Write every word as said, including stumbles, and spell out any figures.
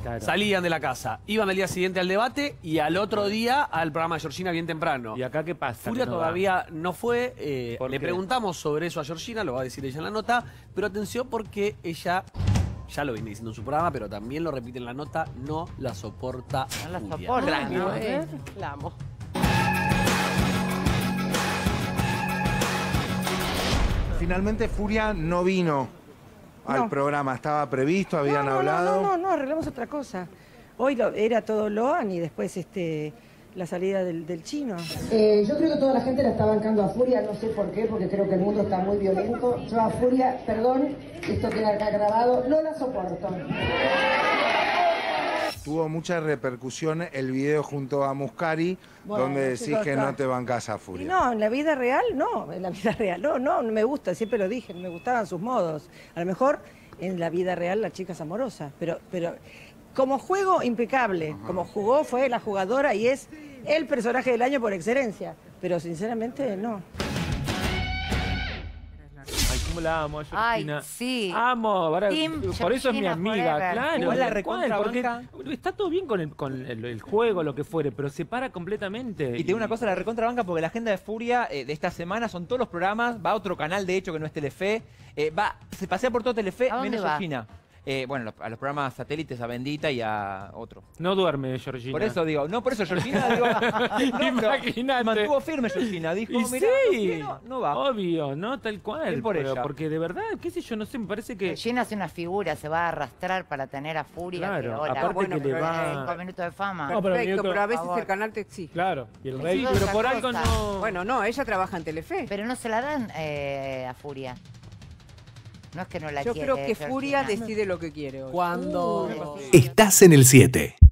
Claro. Salían de la casa, iban al día siguiente al debate y al otro día al programa de Georgina bien temprano. ¿Y acá qué pasa? Furia que no todavía no fue. eh, ¿Por le qué? preguntamos sobre eso a Georgina, lo va a decir ella en la nota, pero atención porque ella, ya lo viene diciendo en su programa, pero también lo repite en la nota, no la soporta. No la Furia. soporta, ¿no? Eh, La amo. Finalmente Furia no vino al No. programa, estaba previsto, habían no, no, hablado. No, no, no, no, arreglamos otra cosa. Hoy lo- era todo Loan y después este la salida del, del chino. Eh, yo creo que toda la gente la está bancando a Furia, no sé por qué, porque creo que el mundo está muy violento. Yo a Furia, perdón, esto queda acá grabado, no la soporto. Tuvo mucha repercusión el video junto a Muscari, Bueno, donde decís chicos, que está. no te bancás a Y Furia. no, en la vida real no, en la vida real no, no, no me gusta, siempre lo dije, no me gustaban sus modos. A lo mejor en la vida real la chica es amorosa, pero, pero como juego impecable, como jugó fue la jugadora y es el personaje del año por excelencia, pero sinceramente no. Ay, cómo la amo, Ay, Georgina. sí. Amo, ahora, Team por eso es mi Georgina amiga, forever. claro. Igual la tal recontra cual, porque banca. está todo bien con, el, con el, el juego, lo que fuere, pero se para completamente. Y te digo una cosa, la recontrabanca, porque la agenda de Furia eh, de esta semana son todos los programas, va a otro canal, de hecho, que no es Telefe, eh, va, se pasea por todo Telefe, ¿A dónde menos va? Georgina. Eh, bueno, los- a los programas satélites, a Bendita y a otro. No duerme, Georgina. Por eso digo, no por eso Georgina, digo, no, pero Imagínate. mantuvo firme Georgina, dijo, Y mira, sí, no, no va. obvio, ¿no? Tal cual. Bien por pero ella. Porque de verdad, qué sé yo, no sé, me parece que... Georgina hace una figura, se va a arrastrar para tener a Furia. Claro, que, hola, aparte bueno, que le pero, va... cinco minutos de fama. No, pero Perfecto, minuto- pero a veces Por favor. el canal te exige. Claro, y el Eso rey. es Pero otra por algo cosa. no... Bueno, no, ella trabaja en Telefe. Pero no se la dan eh, a Furia. No es que no la Yo quiere. creo que Furia Georgina. decide lo que quiere hoy. Cuando. Estás en el siete.